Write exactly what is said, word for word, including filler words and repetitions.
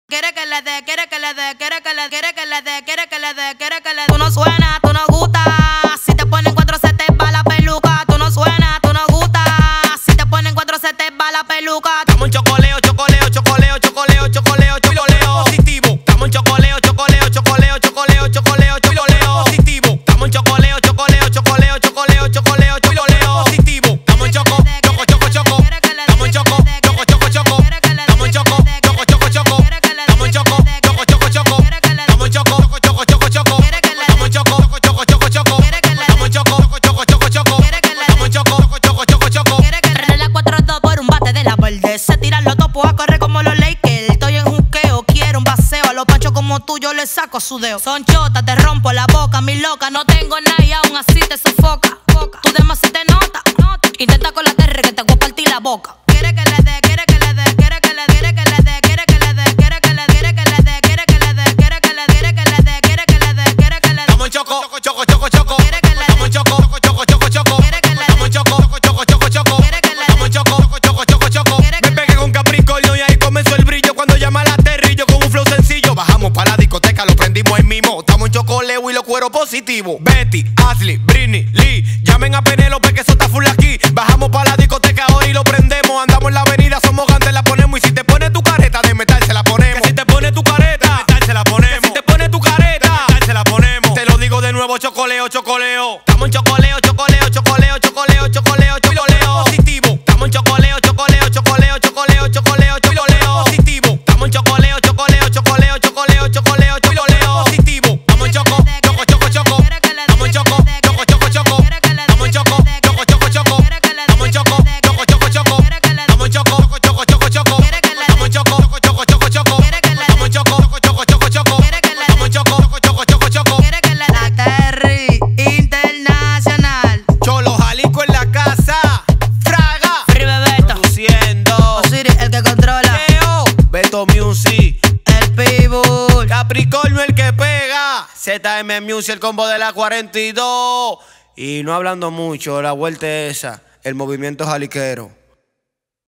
Quiere que le dé, quiere que le dé, quiere que le dé, quiere que le dé, quiere que le dé, quiere que le dé. Tú no suena, tú no gusta. Si te ponen cuatro se te va la peluca. Tú no suena, tú no gusta. Si te ponen cuatro se te va la peluca. Estamos en chocoleo, chocoleo, chocoleo, chocoleo, chocoleo, chocoleo positivo. Estamos en chocoleo, chocoleo, chocoleo, chocoleo, chocoleo, chocoleo positivo. Estamos en chocoleo, chocoleo, chocoleo, chocoleo, chocoleo, chocoleo positivo. Estamos en choco, choco, choco, choco. Estamos en choco, choco, choco, choco. Estamos en choco, choco, choco, choco. Estamos en choco, choco, choco, choco. Estamos en choco, choco, choco, choco. Estamos en choco, choco, choco, choco. Estamos en choco, choco, choco, choco. Estamos en choco, choco, choco, choco. Regla cuatro dos por un bate de la verde. Se tiran los topos a correr como los Lakers. Estoy en juqueo, quiero un paseo. A los panchos como tú yo le saco su dedo. Son chotas, te rompo la boca, mi loca. No tengo nada y aún así te sofoca. Tú demasiado te nota. Intenta con la terre que te voy a partir la boca. Quiere que le dé, quiere que le dé, quiere que le dé, quiere que le dé, quiere que le dé, quiere que le dé, quiere que le dé, quiere que le dé, quiere que le dé, quiere que le dé, quiere que le dé, quiere que le dé. Estamos en choco, choco, choco, choco. Quiere que le dé. Estamos en choco, choco, choco, choco. Quiere que le dé. Estamos en choco, choco, choco, choco. Quiere que le dé. Estamos en choco, choco, choco, choco. Quiere que Me le pegué con Capricornio y ahí comenzó el brillo cuando llama la Terry. Yo con un flow sencillo bajamos para la discoteca, lo prendimos ahí mismo. Estamos en chocoleo y los cueros positivos. Betty, Ashley, Britney, Lee, llamen a Penélope que eso está full aquí. Bajamos para la discoteca ahora y lo prendemos. Andamos en la avenida, somos grandes, la ponemos. Y si te pones tu careta de metal se la ponemos. Que si te pones tu careta de metal se la ponemos. Que si te pones tu careta de metal se la ponemos. Te lo digo de nuevo, chocoleo, chocoleo. Estamos en chocoleo, chocoleo, chocoleo, chocoleo, chocoleo, chocoleo positivo. Estamos en chocoleo, chocoleo, chocoleo, chocoleo, chocoleo, chocoleo positivo. Estamos en chocoleo, chocoleo, chocoleo, chocoleo, chocoleo, chocoleo positivo. Estamos en choco, choco, choco, choco. Estamos en choco, choco, choco, choco. Estamos en choco, choco, choco, choco. Estamos en choco, choco, choco, choco. Estamos en choco, choco, choco, choco. Estamos en choco, choco, choco, choco. Estamos en choco, choco, choco, choco. Estamos en choco, choco, choco, choco. La Terry Internacional. Cholo Jalisco en la casa. Fraga. Free Bebeto. Produciendo. Osiris, el que controla. Leo. Beto Music. El Pitbull. Capricornio el que pega. Z M Music, el combo de la cuarenta y dos. Y no hablando mucho, la vuelta es esa. El movimiento jaliquero.